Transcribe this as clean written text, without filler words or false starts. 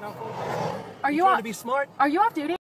Are you trying to be smart? Are you off duty?